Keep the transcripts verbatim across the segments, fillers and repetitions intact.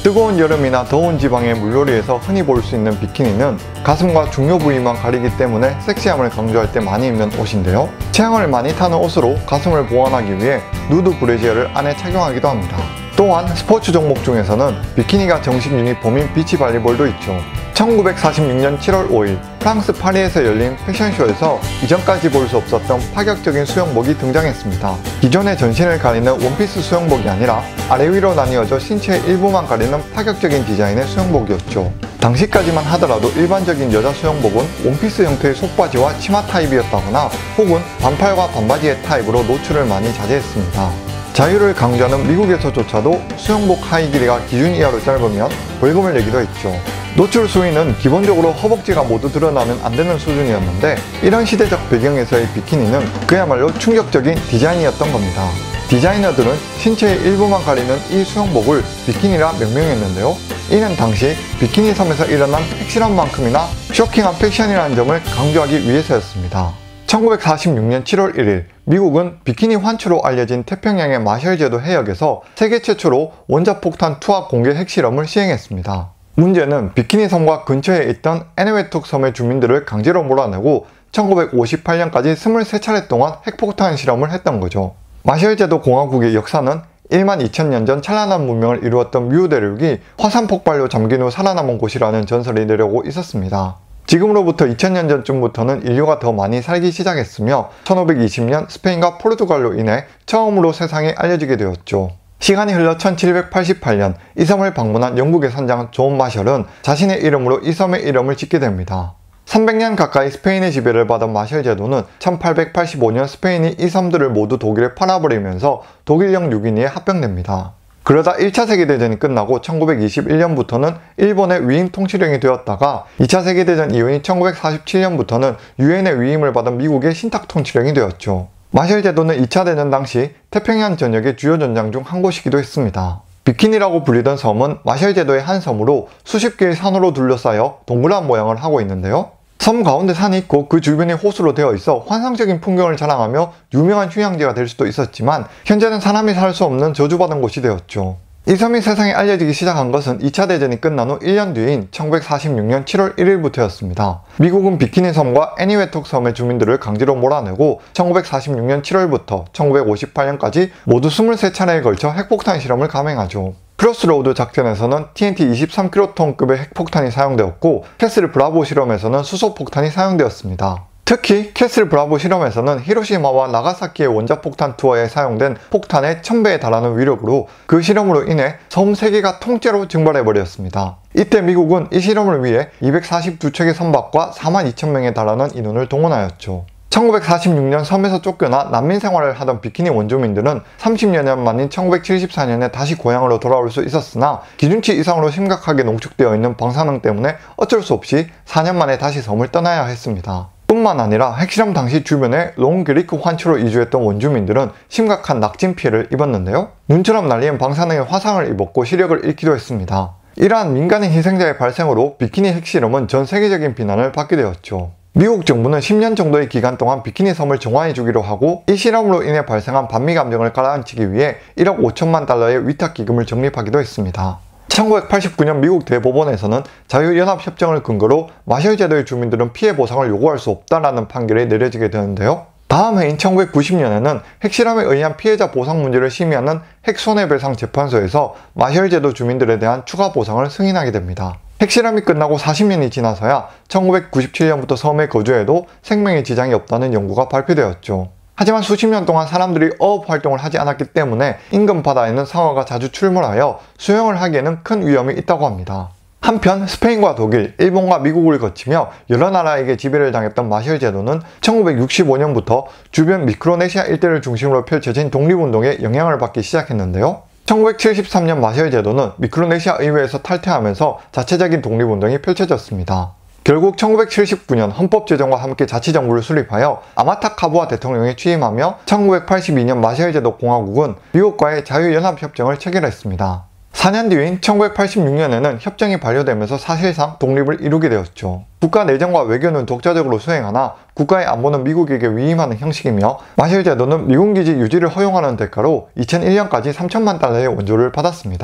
뜨거운 여름이나 더운 지방의 물놀이에서 흔히 볼 수 있는 비키니는 가슴과 중요 부위만 가리기 때문에 섹시함을 강조할 때 많이 입는 옷인데요. 체형을 많이 타는 옷으로 가슴을 보완하기 위해 누드 브래지어를 안에 착용하기도 합니다. 또한 스포츠 종목 중에서는 비키니가 정식 유니폼인 비치 발리볼도 있죠. 천구백사십육 년 칠월 오일 프랑스 파리에서 열린 패션쇼에서 이전까지 볼 수 없었던 파격적인 수영복이 등장했습니다. 기존의 전신을 가리는 원피스 수영복이 아니라 아래 위로 나뉘어져 신체의 일부만 가리는 파격적인 디자인의 수영복이었죠. 당시까지만 하더라도 일반적인 여자 수영복은 원피스 형태의 속바지와 치마 타입이었다거나 혹은 반팔과 반바지의 타입으로 노출을 많이 자제했습니다. 자유를 강조하는 미국에서조차도 수영복 하의 길이가 기준 이하로 짧으면 벌금을 내기도 했죠. 노출 수위는 기본적으로 허벅지가 모두 드러나면 안 되는 수준이었는데 이런 시대적 배경에서의 비키니는 그야말로 충격적인 디자인이었던 겁니다. 디자이너들은 신체의 일부만 가리는 이 수영복을 비키니라 명명했는데요. 이는 당시 비키니 섬에서 일어난 핵실험 만큼이나 쇼킹한 패션이라는 점을 강조하기 위해서였습니다. 천구백사십육 년 칠월 일일 미국은 비키니 환추로 알려진 태평양의 마셜 제도 해역에서 세계 최초로 원자폭탄 투하 공개 핵실험을 시행했습니다. 문제는 비키니 섬과 근처에 있던 에네웨톡 섬의 주민들을 강제로 몰아내고 천구백오십팔 년까지 이십삼 차례 동안 핵폭탄 실험을 했던 거죠. 마셜 제도 공화국의 역사는 만 이천 년 전 찬란한 문명을 이루었던 뮤 대륙이 화산 폭발로 잠긴 후 살아남은 곳이라는 전설이 내려오고 있었습니다. 지금으로부터 이천 년 전쯤부터는 인류가 더 많이 살기 시작했으며 천오백이십 년 스페인과 포르투갈로 인해 처음으로 세상에 알려지게 되었죠. 시간이 흘러 천칠백팔십팔 년 이 섬을 방문한 영국의 선장 존 마셜은 자신의 이름으로 이 섬의 이름을 짓게 됩니다. 삼백 년 가까이 스페인의 지배를 받은 마셜 제도는 천팔백팔십오 년 스페인이 이 섬들을 모두 독일에 팔아버리면서 독일령 육 인위에 합병됩니다. 그러다 일 차 세계대전이 끝나고 천구백이십일 년부터는 일본의 위임 통치령이 되었다가 이 차 세계대전 이후인 천구백사십칠 년부터는 유엔의 위임을 받은 미국의 신탁 통치령이 되었죠. 마셜 제도는 이 차 대전 당시 태평양 전역의 주요 전장 중 한 곳이기도 했습니다. 비키니라고 불리던 섬은 마셜 제도의 한 섬으로 수십 개의 산으로 둘러싸여 동그란 모양을 하고 있는데요. 섬 가운데 산이 있고 그 주변이 호수로 되어 있어 환상적인 풍경을 자랑하며 유명한 휴양지가 될 수도 있었지만 현재는 사람이 살 수 없는 저주받은 곳이 되었죠. 이 섬이 세상에 알려지기 시작한 것은 이 차 대전이 끝난 후 일 년 뒤인 천구백사십육 년 칠월 일일부터였습니다. 미국은 비키니 섬과 에니웨톡 섬의 주민들을 강제로 몰아내고 천구백사십육 년 칠월부터 천구백오십팔 년까지 모두 이십삼 차례에 걸쳐 핵폭탄 실험을 감행하죠. 크로스로드 작전에서는 티엔티 이십삼 킬로톤급의 핵폭탄이 사용되었고 캐슬 브라보 실험에서는 수소폭탄이 사용되었습니다. 특히 캐슬 브라보 실험에서는 히로시마와 나가사키의 원자폭탄 투하에 사용된 폭탄의 천 배에 달하는 위력으로 그 실험으로 인해 섬 세 개가 통째로 증발해버렸습니다. 이때 미국은 이 실험을 위해 이백사십이 척의 선박과 사만 이천 명에 달하는 인원을 동원하였죠. 천구백사십육 년 섬에서 쫓겨나 난민 생활을 하던 비키니 원주민들은 삼십여 년 만인 천구백칠십사 년에 다시 고향으로 돌아올 수 있었으나 기준치 이상으로 심각하게 농축되어 있는 방사능 때문에 어쩔 수 없이 사 년 만에 다시 섬을 떠나야 했습니다. 뿐만 아니라 핵실험 당시 주변에 롱그리크 환추로 이주했던 원주민들은 심각한 낙진 피해를 입었는데요. 눈처럼 날리는 방사능의 화상을 입었고 시력을 잃기도 했습니다. 이러한 민간인 희생자의 발생으로 비키니 핵실험은 전 세계적인 비난을 받게 되었죠. 미국 정부는 십 년 정도의 기간 동안 비키니 섬을 정화해 주기로 하고 이 실험으로 인해 발생한 반미 감정을 가라앉히기 위해 일억 오천만 달러의 위탁 기금을 적립하기도 했습니다. 천구백팔십구 년 미국 대법원에서는 자유연합협정을 근거로 마셜 제도의 주민들은 피해 보상을 요구할 수 없다라는 판결이 내려지게 되는데요. 다음 해인 천구백구십 년에는 핵실험에 의한 피해자 보상 문제를 심의하는 핵손해배상 재판소에서 마셜 제도 주민들에 대한 추가 보상을 승인하게 됩니다. 핵실험이 끝나고 사십 년이 지나서야 천구백구십칠 년부터 섬에 거주해도 생명에 지장이 없다는 연구가 발표되었죠. 하지만 수십 년 동안 사람들이 어업 활동을 하지 않았기 때문에 인근 바다에는 상어가 자주 출몰하여 수영을 하기에는 큰 위험이 있다고 합니다. 한편 스페인과 독일, 일본과 미국을 거치며 여러 나라에게 지배를 당했던 마셜 제도는 천구백육십오 년부터 주변 미크로네시아 일대를 중심으로 펼쳐진 독립운동에 영향을 받기 시작했는데요. 천구백칠십삼 년 마셜 제도는 미크로네시아 의회에서 탈퇴하면서 자체적인 독립운동이 펼쳐졌습니다. 결국 천구백칠십구 년 헌법 제정과 함께 자치정부를 수립하여 아마타 카부아 대통령이 취임하며 천구백팔십이 년 마셜 제도 공화국은 미국과의 자유연합협정을 체결했습니다. 사 년 뒤인 천구백팔십육 년에는 협정이 발효되면서 사실상 독립을 이루게 되었죠. 국가 내정과 외교는 독자적으로 수행하나 국가의 안보는 미국에게 위임하는 형식이며 마셜 제도는 미군 기지 유지를 허용하는 대가로 이천일 년까지 삼천만 달러의 원조를 받았습니다.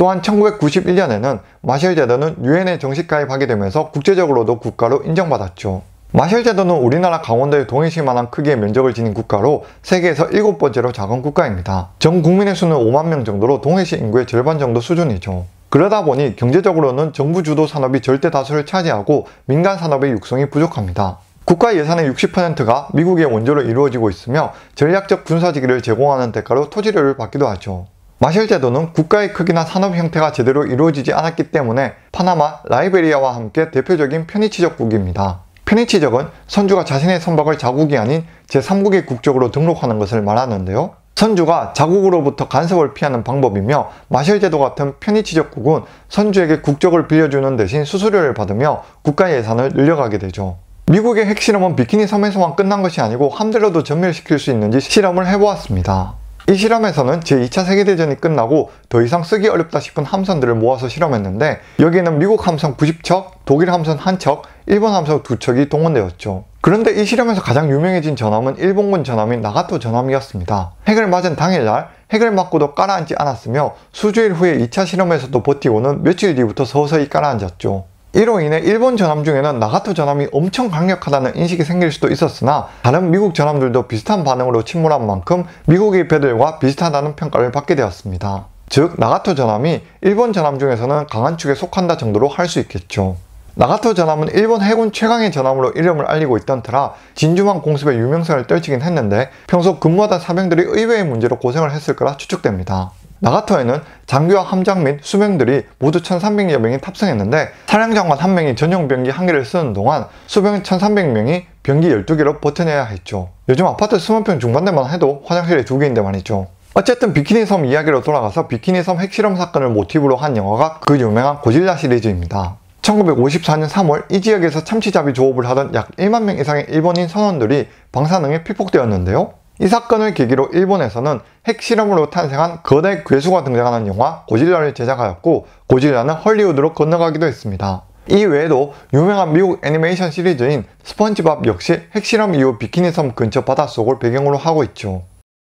또한 천구백구십일 년에는 마셜 제도는 유엔에 정식 가입하게 되면서 국제적으로도 국가로 인정받았죠. 마셜 제도는 우리나라 강원도의 동해시만한 크기의 면적을 지닌 국가로 세계에서 일곱 번째로 작은 국가입니다. 전 국민의 수는 오만 명 정도로 동해시 인구의 절반 정도 수준이죠. 그러다 보니 경제적으로는 정부 주도 산업이 절대 다수를 차지하고 민간 산업의 육성이 부족합니다. 국가 예산의 육십 퍼센트가 미국의 원조로 이루어지고 있으며 전략적 군사지기를 제공하는 대가로 토지료를 받기도 하죠. 마셜 제도는 국가의 크기나 산업 형태가 제대로 이루어지지 않았기 때문에 파나마, 라이베리아와 함께 대표적인 편의치적국입니다. 편의치적은 선주가 자신의 선박을 자국이 아닌 제삼국의 국적으로 등록하는 것을 말하는데요. 선주가 자국으로부터 간섭을 피하는 방법이며 마셜 제도 같은 편의치적국은 선주에게 국적을 빌려주는 대신 수수료를 받으며 국가 예산을 늘려가게 되죠. 미국의 핵실험은 비키니 섬에서만 끝난 것이 아니고 함대로도 전멸시킬 수 있는지 실험을 해보았습니다. 이 실험에서는 제이 차 세계대전이 끝나고 더 이상 쓰기 어렵다 싶은 함선들을 모아서 실험했는데 여기에는 미국 함선 구십 척, 독일 함선 한 척, 일본 함선 두 척이 동원되었죠. 그런데 이 실험에서 가장 유명해진 전함은 일본군 전함인 나가토 전함이었습니다. 핵을 맞은 당일날 핵을 맞고도 깔아앉지 않았으며 수주일 후에 이 차 실험에서도 버티고는 며칠 뒤부터 서서히 깔아앉았죠. 이로 인해 일본 전함 중에는 나가토 전함이 엄청 강력하다는 인식이 생길 수도 있었으나 다른 미국 전함들도 비슷한 반응으로 침몰한 만큼 미국의 배들과 비슷하다는 평가를 받게 되었습니다. 즉 나가토 전함이 일본 전함 중에서는 강한 축에 속한다 정도로 할 수 있겠죠. 나가토 전함은 일본 해군 최강의 전함으로 이름을 알리고 있던 터라 진주만 공습의 유명세를 떨치긴 했는데 평소 근무하던 사병들이 의외의 문제로 고생을 했을 거라 추측됩니다. 나가토에는 장교와 함장 및 수병들이 모두 천삼백여 명이 탑승했는데 사령장관 한 명이 전용 병기 한 개를 쓰는 동안 수병 천삼백 명이 병기 열두 개로 버텨내야 했죠. 요즘 아파트 이십 평 중반대만 해도 화장실이 두 개인데 말이죠. 어쨌든 비키니 섬 이야기로 돌아가서 비키니 섬 핵실험 사건을 모티브로 한 영화가 그 유명한 고질라 시리즈입니다. 천구백오십사 년 삼월 이 지역에서 참치잡이 조업을 하던 약 일만 명 이상의 일본인 선원들이 방사능에 피폭되었는데요. 이 사건을 계기로 일본에서는 핵실험으로 탄생한 거대 괴수가 등장하는 영화 고질라를 제작하였고 고질라는 헐리우드로 건너가기도 했습니다. 이 외에도 유명한 미국 애니메이션 시리즈인 스펀지밥 역시 핵실험 이후 비키니 섬 근처 바닷속을 배경으로 하고 있죠.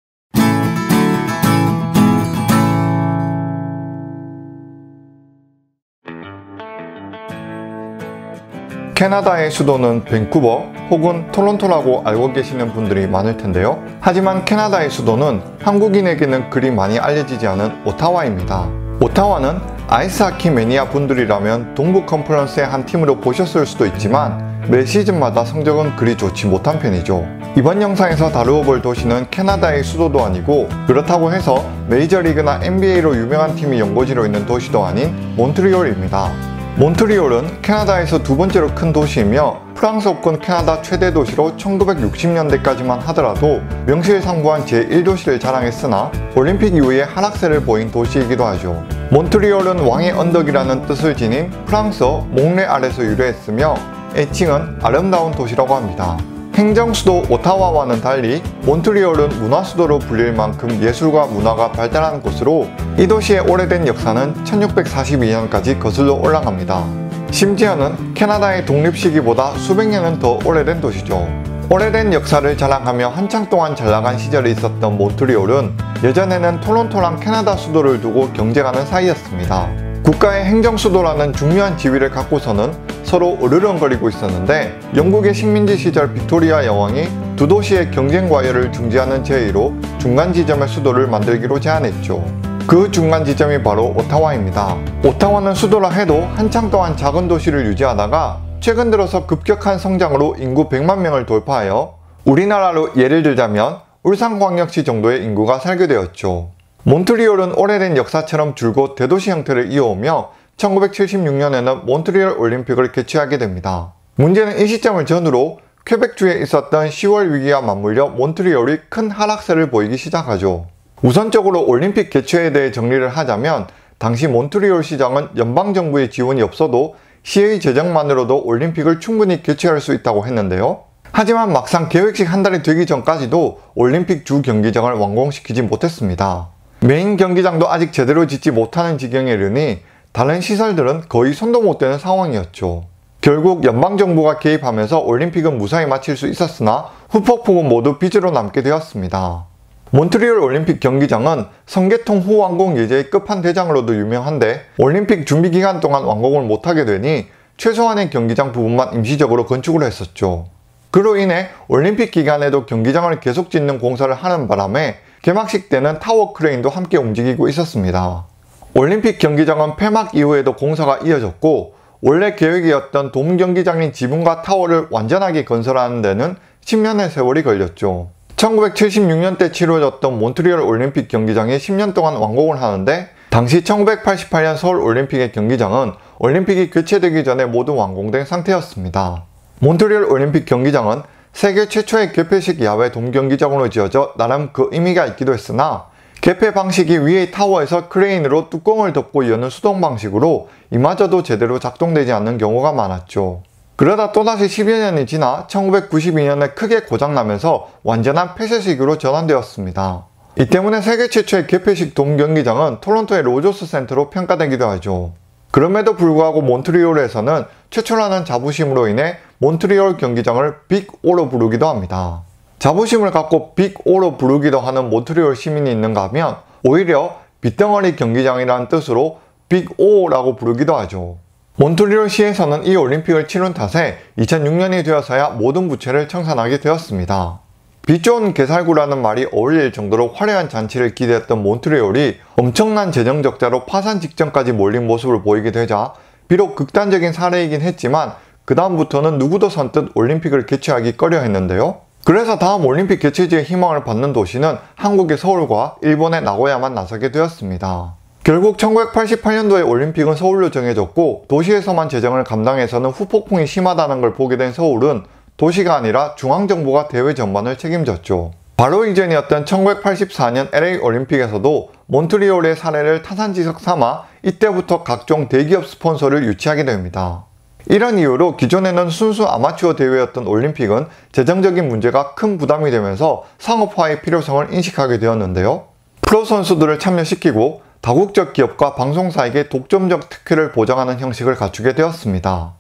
캐나다의 수도는 밴쿠버 혹은 토론토라고 알고 계시는 분들이 많을 텐데요. 하지만 캐나다의 수도는 한국인에게는 그리 많이 알려지지 않은 오타와입니다. 오타와는 아이스하키 매니아 분들이라면 동부 컨퍼런스의 한 팀으로 보셨을 수도 있지만 매 시즌마다 성적은 그리 좋지 못한 편이죠. 이번 영상에서 다루어 볼 도시는 캐나다의 수도도 아니고 그렇다고 해서 메이저리그나 엔비에이로 유명한 팀이 연고지로 있는 도시도 아닌 몬트리올입니다. 몬트리올은 캐나다에서 두 번째로 큰 도시이며 프랑스어권 캐나다 최대 도시로 천구백육십 년대까지만 하더라도 명실상부한 제일 도시를 자랑했으나 올림픽 이후에 하락세를 보인 도시이기도 하죠. 몬트리올은 왕의 언덕이라는 뜻을 지닌 프랑스어 몽레알에서 유래했으며 애칭은 아름다운 도시라고 합니다. 행정수도 오타와와는 달리 몬트리올은 문화수도로 불릴 만큼 예술과 문화가 발달한 곳으로 이 도시의 오래된 역사는 천육백사십이 년까지 거슬러 올라갑니다. 심지어는 캐나다의 독립 시기보다 수백 년은 더 오래된 도시죠. 오래된 역사를 자랑하며 한창 동안 잘나간 시절이 있었던 몬트리올은 예전에는 토론토랑 캐나다 수도를 두고 경쟁하는 사이였습니다. 국가의 행정수도라는 중요한 지위를 갖고서는 서로 으르렁거리고 있었는데 영국의 식민지 시절 빅토리아 여왕이 두 도시의 경쟁 과열을 중지하는 제의로 중간 지점의 수도를 만들기로 제안했죠. 그 중간 지점이 바로 오타와입니다. 오타와는 수도라 해도 한창 동안 작은 도시를 유지하다가 최근 들어서 급격한 성장으로 인구 백만 명을 돌파하여 우리나라로 예를 들자면 울산광역시 정도의 인구가 살게 되었죠. 몬트리올은 오래된 역사처럼 줄곧 대도시 형태를 이어오며 천구백칠십육 년에는 몬트리올 올림픽을 개최하게 됩니다. 문제는 이 시점을 전후로 퀘벡주에 있었던 시월 위기와 맞물려 몬트리올이 큰 하락세를 보이기 시작하죠. 우선적으로 올림픽 개최에 대해 정리를 하자면 당시 몬트리올 시장은 연방정부의 지원이 없어도 시의 재정만으로도 올림픽을 충분히 개최할 수 있다고 했는데요. 하지만 막상 계획식 한 달이 되기 전까지도 올림픽 주 경기장을 완공시키지 못했습니다. 메인 경기장도 아직 제대로 짓지 못하는 지경에 이르니 다른 시설들은 거의 손도 못 대는 상황이었죠. 결국 연방정부가 개입하면서 올림픽은 무사히 마칠 수 있었으나 후폭풍은 모두 빚으로 남게 되었습니다. 몬트리올 올림픽 경기장은 성개통 후 완공 예정의 끝판대장으로도 유명한데 올림픽 준비 기간 동안 완공을 못하게 되니 최소한의 경기장 부분만 임시적으로 건축을 했었죠. 그로 인해 올림픽 기간에도 경기장을 계속 짓는 공사를 하는 바람에 개막식 때는 타워 크레인도 함께 움직이고 있었습니다. 올림픽 경기장은 폐막 이후에도 공사가 이어졌고 원래 계획이었던 돔 경기장인 지붕과 타워를 완전하게 건설하는 데는 십 년의 세월이 걸렸죠. 천구백칠십육 년때 치러졌던 몬트리올 올림픽 경기장이 십 년 동안 완공을 하는데 당시 천구백팔십팔 년 서울 올림픽의 경기장은 올림픽이 개최되기 전에 모두 완공된 상태였습니다. 몬트리올 올림픽 경기장은 세계 최초의 개폐식 야외 돔 경기장으로 지어져 나름 그 의미가 있기도 했으나 개폐 방식이 위의 타워에서 크레인으로 뚜껑을 덮고 여는 수동 방식으로 이마저도 제대로 작동되지 않는 경우가 많았죠. 그러다 또다시 십여 년이 지나 천구백구십이 년에 크게 고장나면서 완전한 폐쇄식으로 전환되었습니다. 이 때문에 세계 최초의 개폐식 돔 경기장은 토론토의 로저스 센터로 평가되기도 하죠. 그럼에도 불구하고 몬트리올에서는 최초라는 자부심으로 인해 몬트리올 경기장을 빅오로 부르기도 합니다. 자부심을 갖고 빅오로 부르기도 하는 몬트리올 시민이 있는가 하면 오히려 빗덩어리 경기장이라는 뜻으로 빅오라고 부르기도 하죠. 몬트리올시에서는 이 올림픽을 치른 탓에 이천육 년이 되어서야 모든 부채를 청산하게 되었습니다. 빛 좋은 개살구라는 말이 어울릴 정도로 화려한 잔치를 기대했던 몬트리올이 엄청난 재정 적자로 파산 직전까지 몰린 모습을 보이게 되자 비록 극단적인 사례이긴 했지만 그 다음부터는 누구도 선뜻 올림픽을 개최하기 꺼려 했는데요. 그래서 다음 올림픽 개최지의 희망을 받는 도시는 한국의 서울과 일본의 나고야만 나서게 되었습니다. 결국 천구백팔십팔 년도에 올림픽은 서울로 정해졌고 도시에서만 재정을 감당해서는 후폭풍이 심하다는 걸 보게 된 서울은 도시가 아니라 중앙정부가 대회 전반을 책임졌죠. 바로 이전이었던 천구백팔십사 년 엘에이 올림픽에서도 몬트리올의 사례를 타산지석 삼아 이때부터 각종 대기업 스폰서를 유치하게 됩니다. 이런 이유로 기존에는 순수 아마추어 대회였던 올림픽은 재정적인 문제가 큰 부담이 되면서 상업화의 필요성을 인식하게 되었는데요. 프로 선수들을 참여시키고 다국적 기업과 방송사에게 독점적 특혜를 보장하는 형식을 갖추게 되었습니다.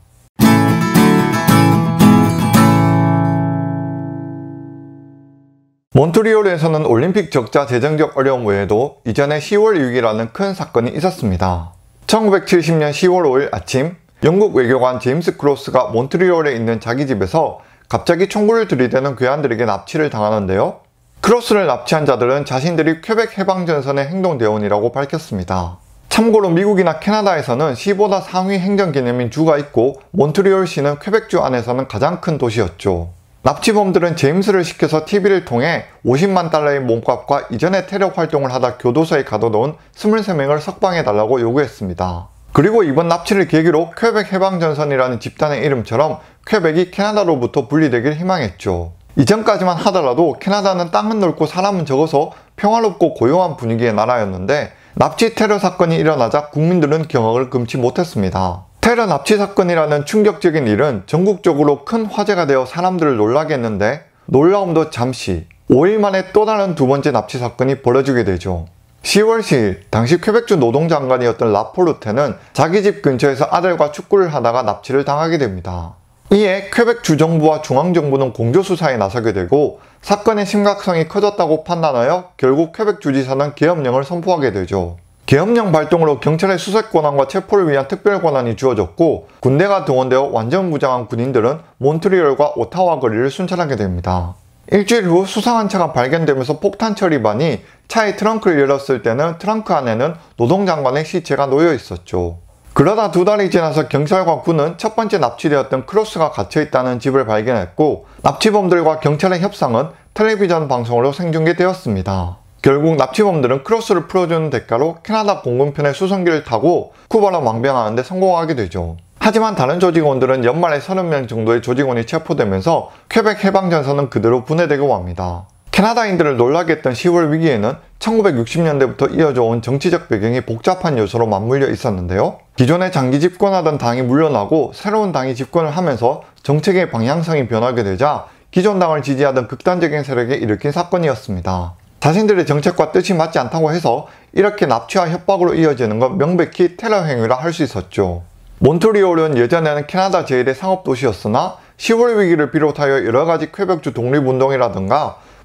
몬트리올에서는 올림픽 적자 재정적 어려움 외에도 이전에 시월 위기라는 큰 사건이 있었습니다. 천구백칠십 년 시월 오일 아침 영국 외교관 제임스 크로스가 몬트리올에 있는 자기 집에서 갑자기 총구를 들이대는 괴한들에게 납치를 당하는데요. 크로스를 납치한 자들은 자신들이 퀘벡 해방전선의 행동대원이라고 밝혔습니다. 참고로 미국이나 캐나다에서는 시보다 상위 행정 개념인 주가 있고 몬트리올시는 퀘벡주 안에서는 가장 큰 도시였죠. 납치범들은 제임스를 시켜서 티비를 통해 오십만 달러의 몸값과 이전에 테러 활동을 하다 교도소에 가둬놓은 이십삼 명을 석방해달라고 요구했습니다. 그리고 이번 납치를 계기로 퀘벡 해방전선이라는 집단의 이름처럼 퀘벡이 캐나다로부터 분리되길 희망했죠. 이전까지만 하더라도 캐나다는 땅은 넓고 사람은 적어서 평화롭고 고요한 분위기의 나라였는데 납치 테러 사건이 일어나자 국민들은 경악을 금치 못했습니다. 테러 납치 사건이라는 충격적인 일은 전국적으로 큰 화제가 되어 사람들을 놀라게 했는데 놀라움도 잠시, 오 일 만에 또 다른 두 번째 납치 사건이 벌어지게 되죠. 시월 시일 당시 퀘벡주 노동장관이었던 라포르테는 자기 집 근처에서 아들과 축구를 하다가 납치를 당하게 됩니다. 이에 퀘벡 주정부와 중앙정부는 공조수사에 나서게 되고 사건의 심각성이 커졌다고 판단하여 결국 퀘벡 주지사는 계엄령을 선포하게 되죠. 계엄령 발동으로 경찰의 수색 권한과 체포를 위한 특별 권한이 주어졌고 군대가 동원되어 완전 무장한 군인들은 몬트리올과 오타와 거리를 순찰하게 됩니다. 일주일 후 수상한 차가 발견되면서 폭탄 처리반이 차의 트렁크를 열었을 때는 트렁크 안에는 노동장관의 시체가 놓여 있었죠. 그러다 두 달이 지나서 경찰과 군은 첫 번째 납치되었던 크로스가 갇혀있다는 집을 발견했고 납치범들과 경찰의 협상은 텔레비전 방송으로 생중계되었습니다. 결국 납치범들은 크로스를 풀어주는 대가로 캐나다 공군편의 수송기를 타고 쿠바로 망명하는 데 성공하게 되죠. 하지만 다른 조직원들은 연말에 서른 명 정도의 조직원이 체포되면서 퀘벡 해방전선은 그대로 분해되고 맙니다. 캐나다인들을 놀라게 했던 시월 위기에는 천구백육십 년대부터 이어져 온 정치적 배경이 복잡한 요소로 맞물려 있었는데요. 기존에 장기 집권하던 당이 물러나고 새로운 당이 집권을 하면서 정책의 방향성이 변하게 되자 기존 당을 지지하던 극단적인 세력에 일으킨 사건이었습니다. 자신들의 정책과 뜻이 맞지 않다고 해서 이렇게 납치와 협박으로 이어지는 건 명백히 테러 행위라 할 수 있었죠. 몬트리올은 예전에는 캐나다 제일의 상업도시였으나 시월 위기를 비롯하여 여러가지 퀘벡주 독립운동이라든가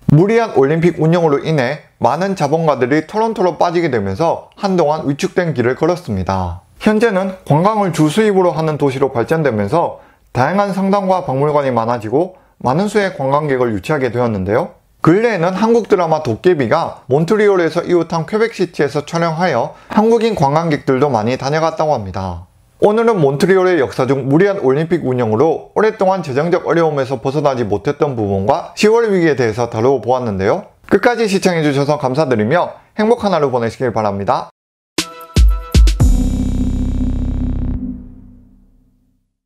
무리한 올림픽 운영으로 인해 많은 자본가들이 토론토로 빠지게 되면서 한동안 위축된 길을 걸었습니다. 현재는 관광을 주 수입으로 하는 도시로 발전되면서 다양한 성당과 박물관이 많아지고 많은 수의 관광객을 유치하게 되었는데요. 근래에는 한국 드라마 도깨비가 몬트리올에서 이웃한 퀘벡시티에서 촬영하여 한국인 관광객들도 많이 다녀갔다고 합니다. 오늘은 몬트리올의 역사 중 무리한 올림픽 운영으로 오랫동안 재정적 어려움에서 벗어나지 못했던 부분과 시월 위기에 대해서 다루어 보았는데요. 끝까지 시청해주셔서 감사드리며 행복한 하루 보내시길 바랍니다.